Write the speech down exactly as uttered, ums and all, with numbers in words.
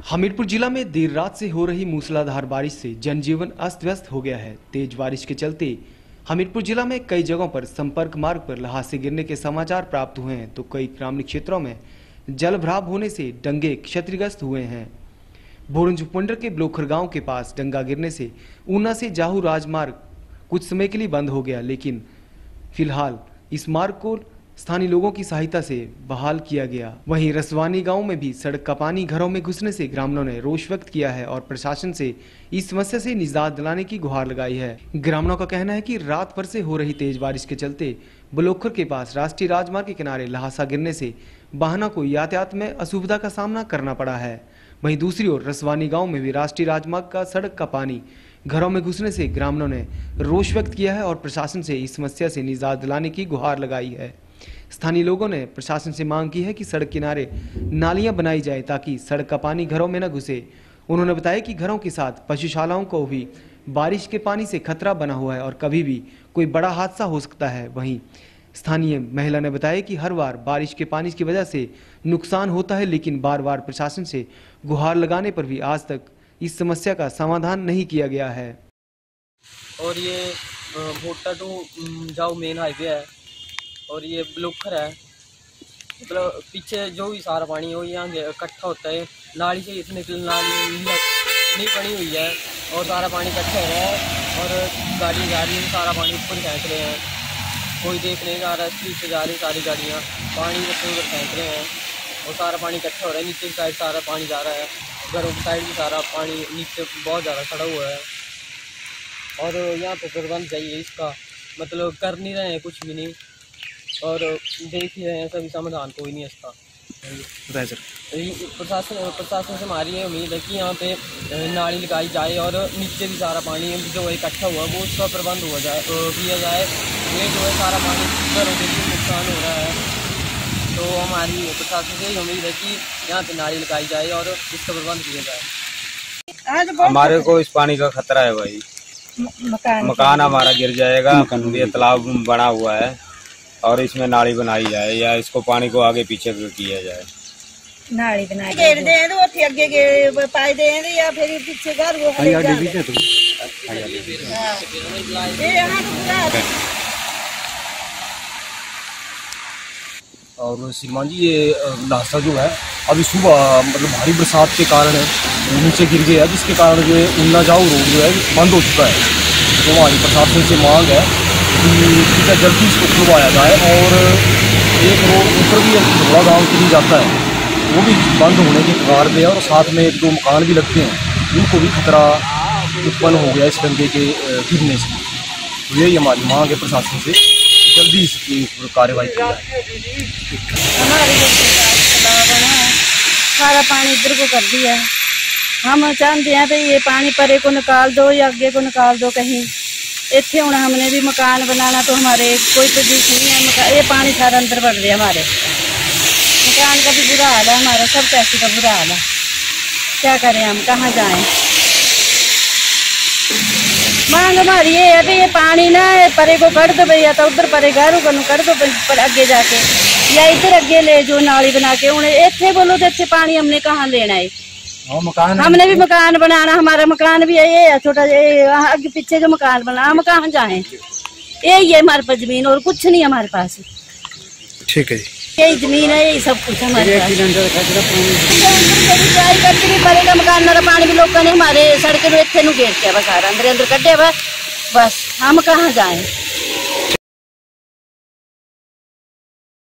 हमीरपुर जिला में देर रात से हो रही मूसलाधार बारिश से जनजीवन अस्त व्यस्त हो गया है। तेज बारिश के चलते हमीरपुर जिला में कई जगहों पर संपर्क मार्ग पर ल्हासे गिरने के समाचार प्राप्त हुए हैं, तो कई ग्रामीण क्षेत्रों में जलभराव होने से डंगे क्षतिग्रस्त हुए हैं। भोरंजपुंडर के ब्लोखर गांव के पास डंगा गिरने से ऊना से जाहू राजमार्ग कुछ समय के लिए बंद हो गया, लेकिन फिलहाल इस मार्ग को स्थानीय लोगों की सहायता से बहाल किया गया। वहीं रसवानी गांव में भी सड़क का पानी घरों में घुसने से ग्रामीणों ने रोष व्यक्त किया है और प्रशासन से इस समस्या से निजात दिलाने की गुहार लगाई है। ग्रामीणों का कहना है कि रात भर से हो रही तेज बारिश के चलते ब्लोखर के पास राष्ट्रीय राजमार्ग के किनारे ल्हासा गिरने से वाहनों को यातायात में असुविधा का सामना करना पड़ा है। वहीं दूसरी ओर रसवानी गांव में भी राष्ट्रीय राजमार्ग का सड़क का पानी घरों में घुसने से ग्रामीणों ने रोष व्यक्त किया है और प्रशासन से इस समस्या से निजात दिलाने की गुहार लगाई है। स्थानीय लोगों ने प्रशासन से मांग की है कि सड़क किनारे नालियां बनाई जाए ताकि सड़क का पानी घरों में न घुसे। उन्होंने बताया कि घरों के साथ पशुशालाओं को भी बारिश के पानी से खतरा बना हुआ है और कभी भी कोई बड़ा हादसा हो सकता है। वहीं स्थानीय महिला ने बताया कि हर बार बारिश के पानी की वजह से नुकसान होता है, लेकिन बार बार प्रशासन से गुहार लगाने पर भी आज तक इस समस्या का समाधान नहीं किया गया है। और ये भोटा टू जाओ मेन हाईवे है और ये ब्लोखर है, मतलब पीछे जो भी सारा पानी हो यहाँ इकट्ठा होता है, नाली से इतने नाली नहीं बनी हुई है और सारा पानी इकट्ठा हो रहा है और गाड़ी जा रही है, सारा पानी ऊपर फेंक रहे हैं, कोई देख नहीं जा रहा है, स्पीड से जा रही सारी गाड़ियाँ पानी ऊपर ऊपर फेंक रहे हैं और सारा पानी इकट्ठा हो रहा है। नीचे की साइड सारा पानी जा रहा है, घरों की साइड भी सारा पानी नीचे बहुत ज़्यादा खड़ा हुआ है और यहाँ पे प्रबंध चाहिए इसका, मतलब कर नहीं रहे हैं कुछ भी नहीं और देख ही रहे हैं, सभी समाधान कोई नहीं इसका। प्रशासन प्रशासन से हमारी ये उम्मीद है कि यहाँ पे नाली लगाई जाए और नीचे भी सारा पानी जो इकट्ठा हुआ वो उसका प्रबंध हो जाए किया जाए। ये जो है सारा पानी घरों के लिए नुकसान हो रहा है, तो हमारी प्रशासन से ये उम्मीद है कि यहाँ पे नाली लगाई जाए और इसका प्रबंध किया जाए। हमारे को इस पानी का खतरा है भाई, मकान मकान हमारा गिर जाएगा। ये तालाब बना हुआ है और इसमें नाली बनाई जाए या इसको पानी को आगे पीछे किया जाए। नाली बनाई घेर दे तो उठे आगे के पाई दे या फिर पीछे घर वो खड़े जा ये यहां तो और श्रीमान जी ये ल्हासा जो है अभी सुबह मतलब भारी बरसात के कारण नीचे गिर गया, जिसके कारण जो है ऊना जाओ रोड जो है बंद हो चुका है। तो हमारी प्रशासन से मांग है कि जल्दी इसको खुलवाया जाए और एक रोड ऊपर भी थोड़ा गाँव के लिए जाता है वो भी बंद होने की कगार पे है और साथ में एक दो मकान भी लगते हैं, उनको भी खतरा उत्पन्न हो गया इस डंगे के गिरने से। तो यही हमारी मांग है प्रशासन से, जल्दी इसकी कार्रवाई की जाए। सारा पानी इधर को कर दिया है, हम चाहते हैं भाई ये पानी परे को निकाल दो या आगे को निकाल दो कहीं। इतने हूँ हमने भी मकान बनाना तो हमारे कोई पोजीशन नहीं है, ये पानी सारा अंदर बढ़ रहा है, हमारे मकान का भी बुरा हाल है, हमारा सब पैसे का बुरा हाल है। क्या करें हम, कहाँ जाएं? मांग हमारी ये है कि ये पानी ना परे को कर दो भैया, तो उधर परे घरों को कर दो पर आगे जाके या इधर आगे ले जो नाली बना के उन्हें इतने बोलो तो इतने पानी हमने कहाँ लेना है? मकान हमने भी मकान बनाना, हमारा मकान भी है ये छोटा आगे पीछे जो मकान बना, हम कहाँ जाएं? यही है हमारे पास जमीन और कुछ नहीं हमारे पास। ठीक है, यही जमीन है, यही सब कुछ हमारे पास। पड़ेगा मकान मेरा पानी भी लोगों ने हमारे सड़क इतने घेर के बस अंदर अंदर कटे बस, हम कहाँ जाएं?